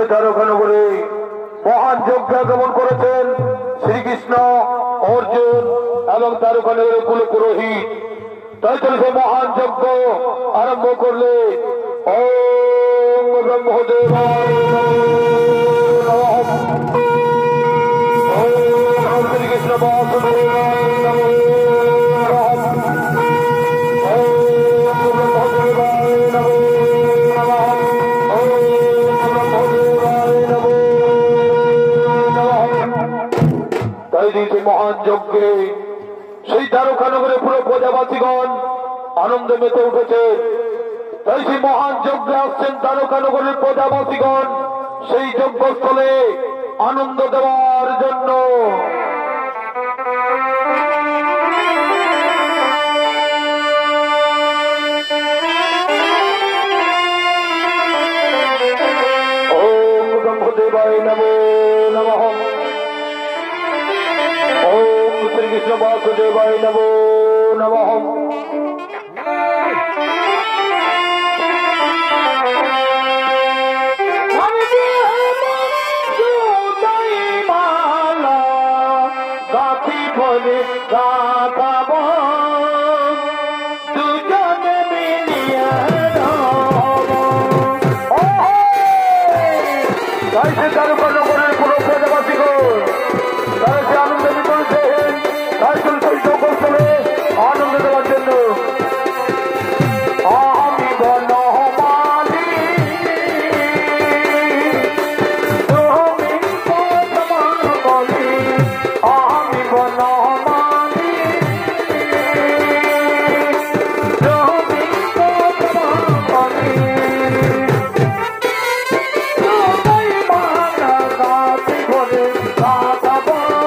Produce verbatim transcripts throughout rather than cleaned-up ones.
দ্বারকানগরে মহান যজ্ঞ আগমন করেছেন শ্রীকৃষ্ণ, অর্জুন এবং দ্বারকানগরের কুল পুরোহিত। তাই চলেছে মহান যজ্ঞ আরম্ভ করলে ওম ব্রহ্মদেবায় নমঃ, ওম শ্রীকৃষ্ণ বাসুদেবায় নমঃ, মহান যজ্ঞে সেই দ্বারকানগরে পুরো প্রজাবাসীগণ আনন্দে মেতে উঠেছে। তাই সেই মহান যজ্ঞে আসছেন দ্বারকানগরের প্রজাবাসীগণ সেই যজ্ঞস্থলে আনন্দ দেওয়ার জন্য। ওম ব্রহ্মদেবায় নমো নমঃ, ओम श्री कृष्ण वासुदेवाय नमो नमः। गाथी बोले गाथाब दुजन मिलिया कैसे দ্বারকানগরের পুরো প্রজাবাসীগণ তারা সে আনন্দ করেছেন। তাই চলছে যজ্ঞস্থলে আনন্দ দেওয়ার জন্য। আমি বনমালী তুমি বর্তমান বলি, আমি বনমালী তুমি বর্তমান বলি, তুমি মানা গাছি বলে গাথাব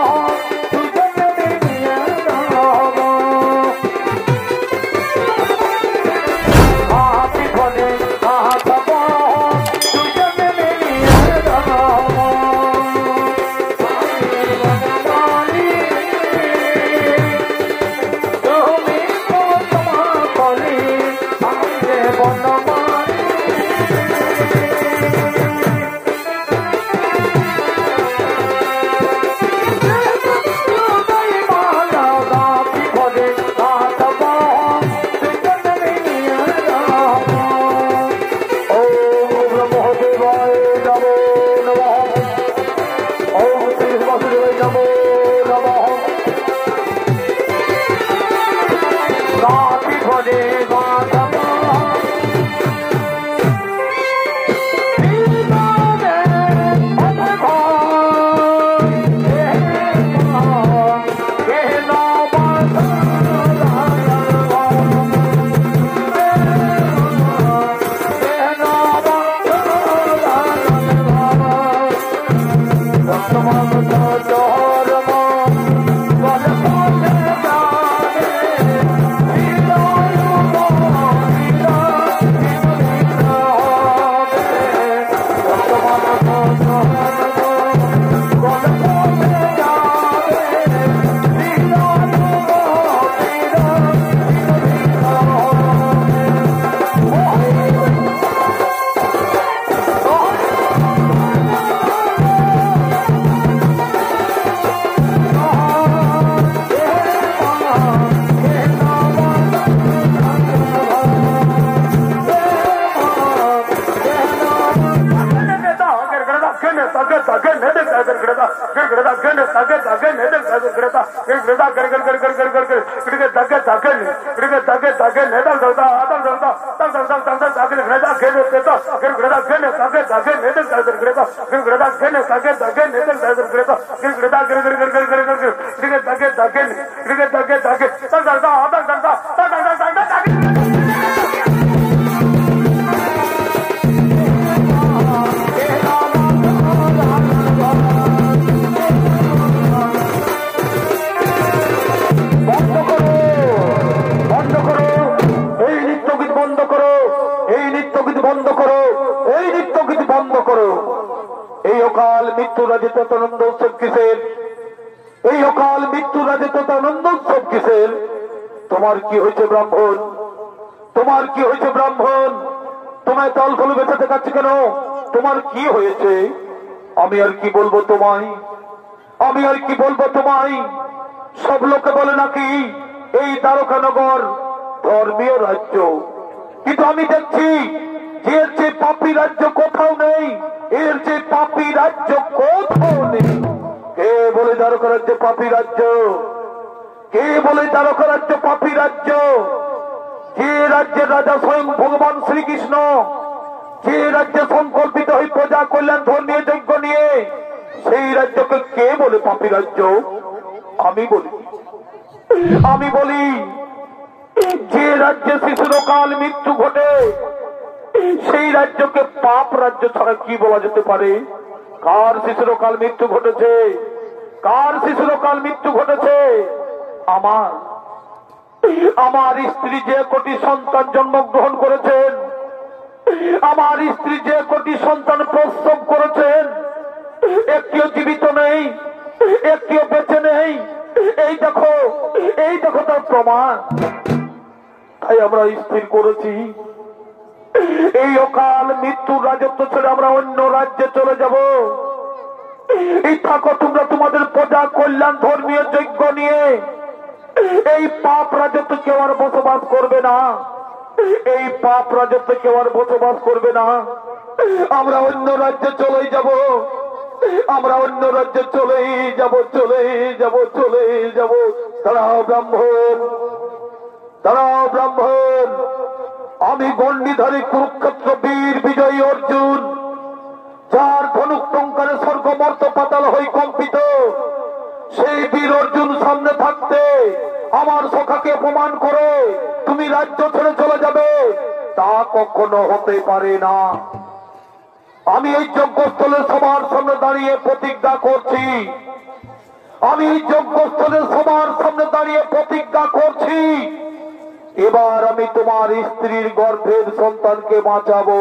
তোমার কি হয়েছে ব্রাহ্মণ? তোমার কি হয়েছে ব্রাহ্মণ? তোমায় দল ফল বেঁচে দেখাচ্ছি কেন? তোমার কি হয়েছে? আমি আর কি বলবো তোমায়, আমি আর কি বলবো তোমায়। সব লোকে বলে নাকি এই দ্বারকানগর ধর্মীয় রাজ্য, কিন্তু আমি দেখছি এর যে পাপী রাজ্য কোথাও নেই, এর যে পাপী রাজ্য কোথাও নেই। কে বলে দ্বারকা রাজ্য পাপী রাজ্য? কে বলে দ্বারকা রাজ্য পাপী রাজ্য? যে রাজ্যের রাজা স্বয়ং ভগবান শ্রীকৃষ্ণ, যে রাজ্যে সংকল্পিত হয়ে প্রজা কল্যাণ ধর্মীয় যজ্ঞ নিয়ে, সেই রাজ্যকে কে বলে পাপী রাজ্য? আমি বলি, আমি বলি যে রাজ্যে শিশুরকাল মৃত্যু ঘটে, সেই রাজ্যকে পাপ রাজ্য ছাড়া কি বলা যেতে পারে? কার শিশুরকাল মৃত্যু ঘটেছে? কার শিশুরকাল মৃত্যু ঘটেছে? আমার। আমার স্ত্রী যে কোটি সন্তান জন্মগ্রহণ করেছেন, আমার স্ত্রী যে কোটি সন্তান প্রসব করেছেন, একটিও জীবিত নেই, একটিও বেঁচে নেই। এই দেখো, এই দেখো তার প্রমাণ। তাই আমরা স্থির করেছি এই অকাল মৃত্যুর রাজত্ব ছেড়ে আমরা অন্য রাজ্যে চলে যাব। এই থাকো তোমরা তোমাদের প্রজা কল্যাণ ধর্মীয় যজ্ঞ নিয়ে, এই পাপ রাজত্ব কেউ আর বসবাস করবে না, এই পাপ রাজত্ব কেউ আর বসবাস করবে না। আমরা অন্য রাজ্যে চলেই যাব, আমরা অন্য রাজ্যে চলেই যাব, চলেই যাব, চলেই যাব। দাঁড়াও ব্রাহ্মণ, দাঁড়াও ব্রাহ্মণ। আমি গণ্ডিধারী কুরুক্ষেত্র বীর বিজয়ী অর্জুন, যার ধনুক টঙ্কারে স্বর্গ মর্ত পাতাল হয়ে কম্পিত, সেই বীর অর্জুন সামনে থাকতে আমার সখাকে অপমান করে তুমি রাজ্য ছেড়ে চলে যাবে, তা কখনো হতে পারে না। আমি এই যজ্ঞস্থলে সবার সামনে দাঁড়িয়ে প্রতিজ্ঞা করছি, আমি এই যজ্ঞস্থলে সবার সামনে দাঁড়িয়ে প্রতিজ্ঞা করছি, এবার আমি তোমার স্ত্রীর গর্ভের সন্তানকে বাঁচাবো,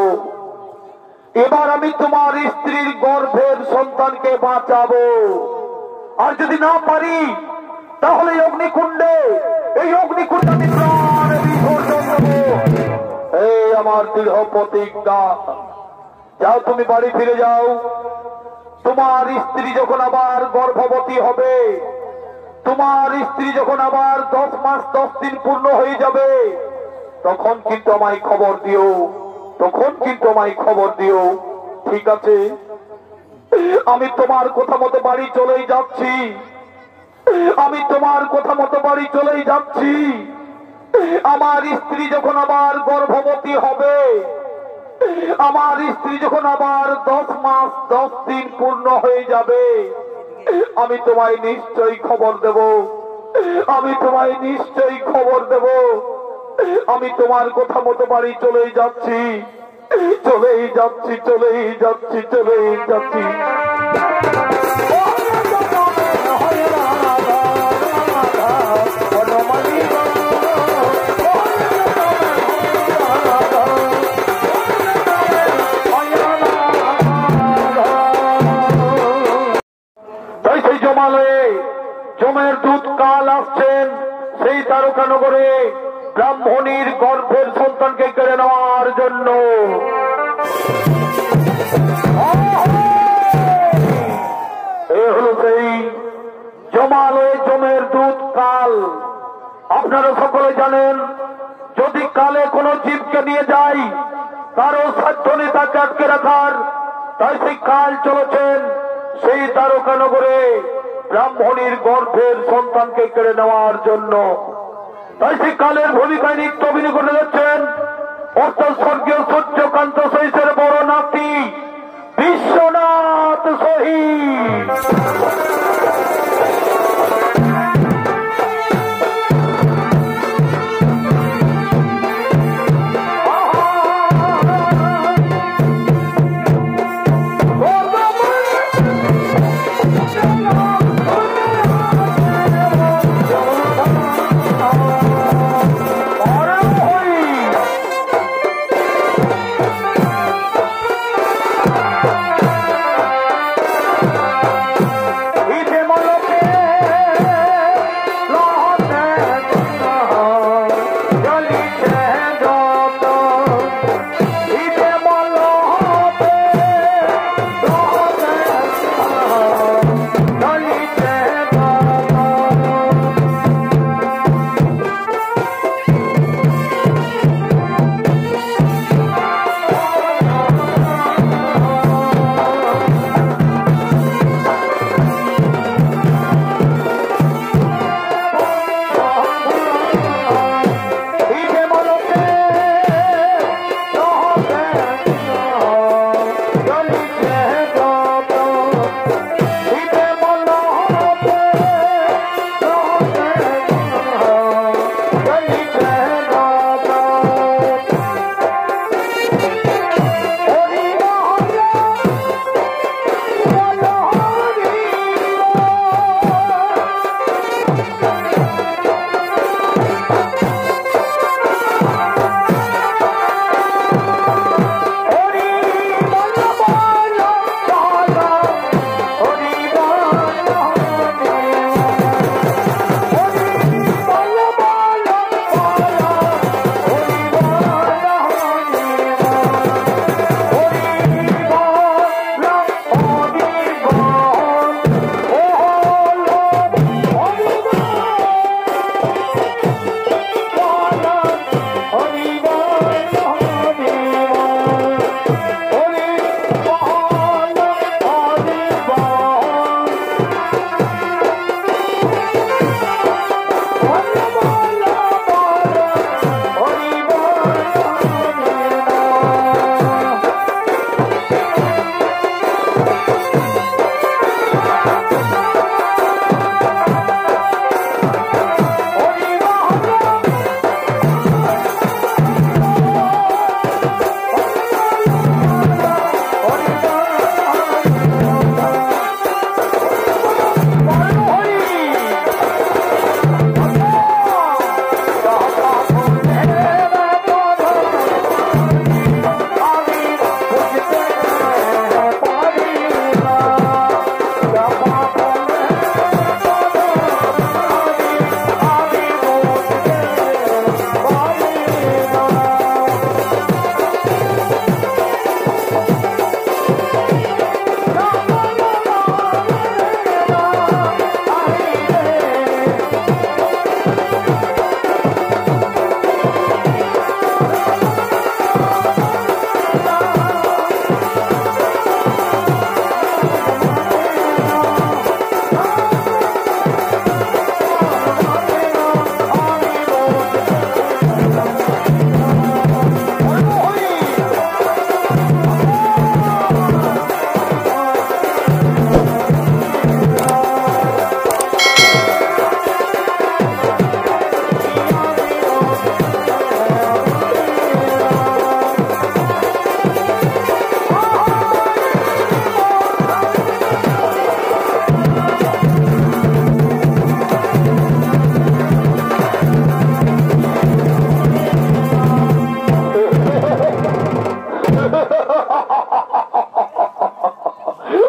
এবার আমি তোমার স্ত্রীর গর্ভের সন্তানকে বাঁচাবো। আর যদি না পারি তাহলে অগ্নিকুণ্ডে, এই অগ্নিকুণ্ডে আমি প্রাণ বিসর্জন দেবো। এই আমার দৃঢ় প্রতিজ্ঞা। যাও তুমি বাড়ি ফিরে যাও। তোমার স্ত্রী যখন আবার গর্ভবতী হবে, তোমার স্ত্রী যখন আবার দশ মাস দশ দিন পূর্ণ হয়ে যাবে, তখন কিন্তু আমায় খবর দিও, তখন কিন্তু আমায় খবর দিও। ঠিক আছে? আমি তোমার কথা মতো বাড়ি চলেই যাচ্ছি, আমি তোমার কথা মতো বাড়ি চলেই যাচ্ছি। আমার স্ত্রী যখন আবার গর্ভবতী হবে, আমার স্ত্রী যখন আবার দশ মাস দশ দিন পূর্ণ হয়ে যাবে, আমি তোমায় নিশ্চয়ই খবর দেব, আমি তোমায় নিশ্চয়ই খবর দেব। আমি তোমার কথা মতো বাড়ি চলেই যাচ্ছি, চলেই যাচ্ছি, চলেই যাচ্ছি, চলেই যাচ্ছি। জমের দুধ কাল আসছেন সেই দ্বারকানগরে ব্রাহ্মণীর গর্ভের সন্তানকে কেড়ে নেওয়ার জন্য। এ হল সেই জমালয়ে জমের দুধ কাল। আপনারা সকলে জানেন, যদি কালে কোনো জীবকে নিয়ে যায়, কারো সাধ্য নেই তাকে আটকে রাখার। তাই সেই কাল চলেছেন সেই দ্বারকানগরে ব্রাহ্মণীর গর্ভের সন্তানকে কেড়ে নেওয়ার জন্য। তাই সেই কালের ভূমিকায় নৃত্য অভিনয় করে যাচ্ছেন অর্থাৎ স্বর্গীয় সূর্যকান্ত সহিতের বড় নাতি বিশ্বনাথ শহীদ।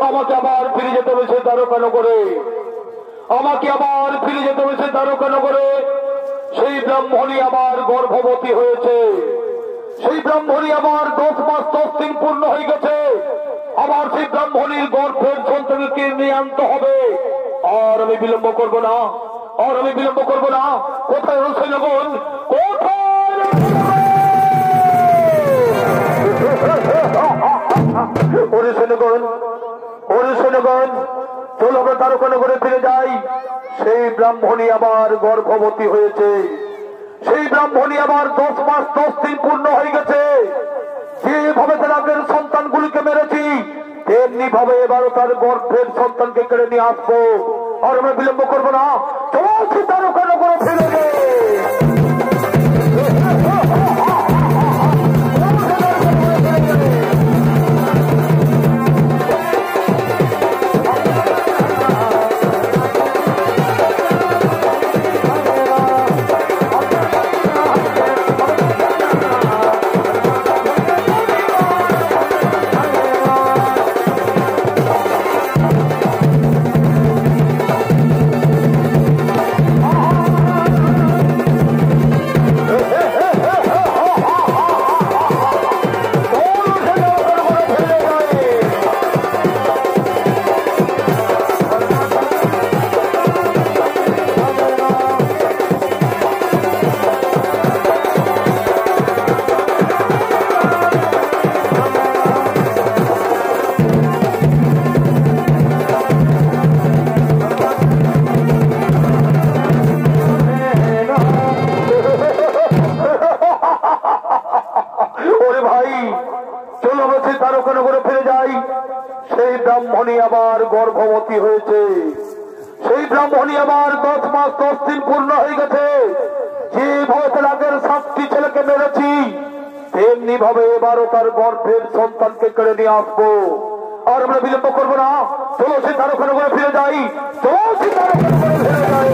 আমাকে আবার ফিরে যেতে হয়েছে দ্বারকা নগরে, আমাকে আবার ফিরে যেতে হয়েছে দ্বারকা নগরে। সেই ব্রাহ্মণী আবার গর্ভবতী হয়েছে, সেই ব্রাহ্মণী আবার দশ মাস দশ দিন পূর্ণ হয়ে গেছে। আবার সেই ব্রাহ্মণীর গর্ভের সন্তানকে নিয়ে আনতে হবে। আর আমি বিলম্ব করবো না, আর আমি বিলম্ব করবো না। কোথায় রসইনগণ, কোথায় রসইনগণ, রসইনগণ, চলো আমরা দ্বারকা নগরে ফিরে যাই। সেই ব্রাহ্মণী আবার গর্ভবতী হয়েছে, সেই ব্রাহ্মণী আবার দশ মাস দশ দিন পূর্ণ হয়ে গেছে। যেভাবে তার আগের সন্তানগুলিকে মেরেছি, তেমনি ভাবে এবারও তার গর্ভের সন্তানকে কেড়ে নিয়ে আসবো। আর আমরা বিলম্ব করবো না, চলছি দ্বারকা নগরে ফিরে যাই। ব্রাহ্মণী আবার গর্ভবতী হয়েছে, সেই ব্রাহ্মণী আবার দশ মাস দশ দিন পূর্ণ হয়ে গেছে। যে ভয়ের আগের সাতটি ছেলেকে মেরেছি, তেমনি ভাবে এবারও তার গর্ভের সন্তানকে কেড়ে নিয়ে আসবো। আর আমরা বিলম্ব করবো না, চলো সে দ্বারকা নগরে ফিরে যাই, চলো সে দ্বারকা নগরে ফিরে যাই।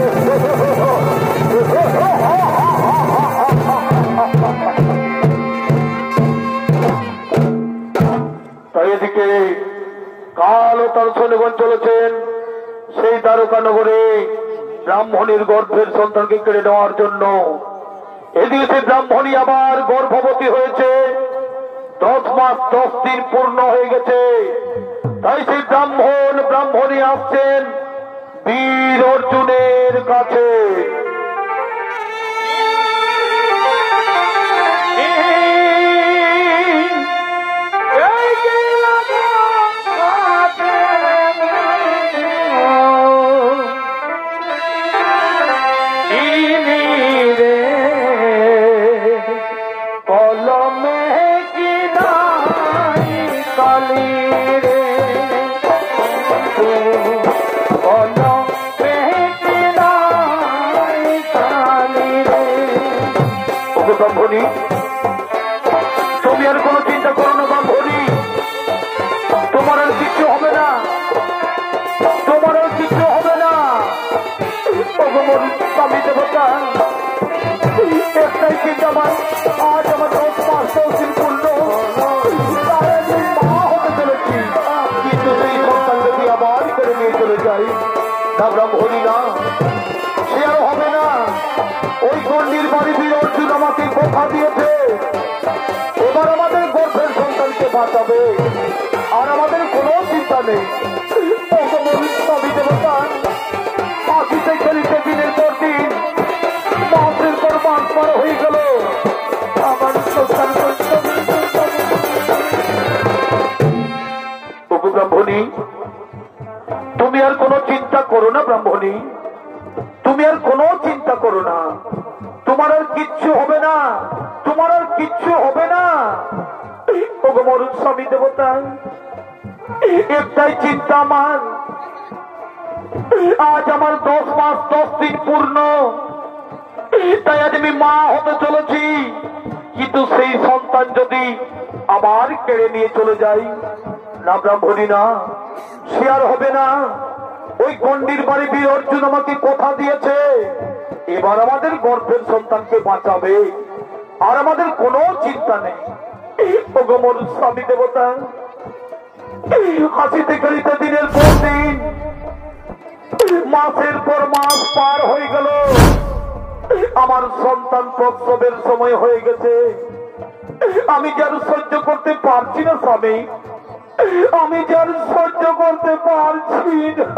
তাই এদিকে কাল ও তার সৈন্যগণ চলেছেন সেই দ্বারকা নগরে ব্রাহ্মণীর গর্ভের সন্তানকে কেড়ে নেওয়ার জন্য। এদিকে সেই ব্রাহ্মণী আবার গর্ভবতী হয়েছে, দশ মাস দশ দিন পূর্ণ হয়ে গেছে। তাই সেই ব্রাহ্মণ ব্রাহ্মণী আসছেন বীর অর্জুনের কাছে। ব্রাহ্মণী, তুমি আর কোনো চিন্তা করো না ব্রাহ্মণী, তোমার আর কিছু হবে না, তোমার আর কিছু হবে না। স্বামী দেবতা, একটাই চিন্তা আমার, আজ আমার দশ মাস দশ দিন পূর্ণ, মা হতে চলেছি, কিন্তু সেই সন্তান যদি আবার করে নিয়ে চলে যাই, না ব্রাহ্মণী না, সে আর হবে না। ওই গণ্ডির বাড়ি বীর অর্জুন আমাকে কথা দিয়েছে, এবার আমাদের গর্ভের সন্তানকে বাঁচাবে, আর আমাদের কোনো চিন্তা নেই। স্বামী দেবতা, পাখিতে খেলিতে দিনের পর দিন, মাসের পর মাস পার হয়ে গেল, আমার সন্তান। ব্রাহ্মণী, তুমি আর কোনো চিন্তা করো না ব্রাহ্মণী, তুমি আর কোনো চিন্তা করো না, তোমার আর কিচ্ছু হবে না, তোমার আর কিচ্ছু হবে না। ওগো মরুন স্বামী দেবতা, একটাই চিন্তা আমার, আজ আমার দশ মাস দশ দিন পূর্ণ, তাই আজ আমি মা হতে চলেছি, কিন্তু সেই সন্তান যদি আবার কেড়ে নিয়ে চলে যাই, না ব্রাহ্মণী না, সে আর হবে না। ওই গণ্ডির বাড়ি বীর অর্জুন আমাকে কথা দিয়েছে, এবার আমাদের গর্ভের সন্তানকে বাঁচাবে, আর আমাদের কোনো চিন্তা নেই। ওগো মোর স্বামী দেবতা, হাসিতে খেলিতে দিনের পর দিন মাসের পর মাস পার হয়ে গেল। আমার সন্তান প্রসবের সময় হয়ে গেছে। আমি যার সহ্য করতে পারছি না স্বামী, আমি যার সহ্য করতে পারছি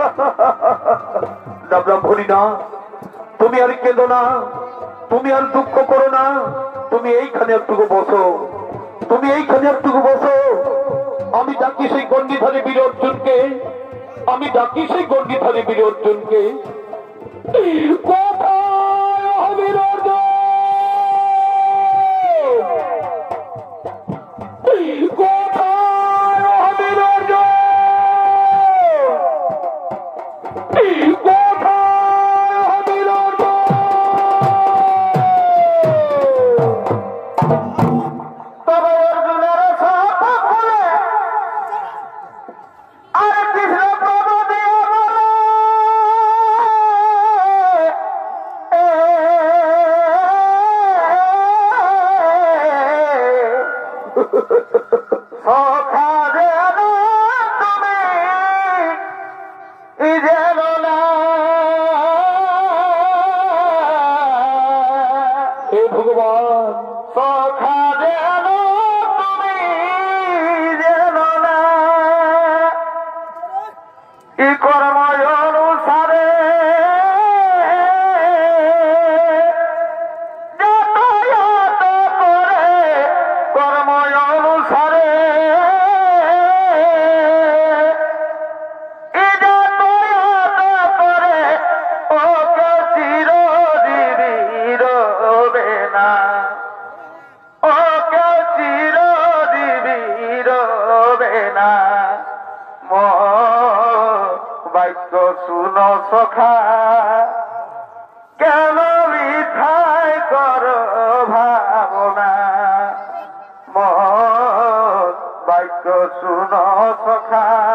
না। ব্রাহ্মণী না, তুমি আর কেঁদো না, তুমি আর দুঃখ করো না, তুমি এইখানে একটুকু বসো, তুমি এইখানে একটুকু বসো। আমি ডাকি সেই গন্ডিধারী বীর অর্জুনকে, আমি ডাকি সেই গন্ডিধারী বীর অর্জুনকে। কোথায় বীর অর্জুন? কোথায় বীর অর্জুন? কোথায় বীর অর্জুন? তবে অর্জুনের সাথে খুলে আর কৃষ্ণ প্রভু দিয়ে সখা যেন তুমি যেন না। হে ভগবান, সখা যেন তুমি যেন না। ই কর্ম অনুসারে যাতায়াত করে, কর্ম অনুসারে ই যাতায়াত করে, ওকে চিরদিনই রবে না, ওকে চিরদিনই রবে না। বাক্য শুন সখা, কেন মিথায় কর ভাবনা। বাক্য শুন সখা,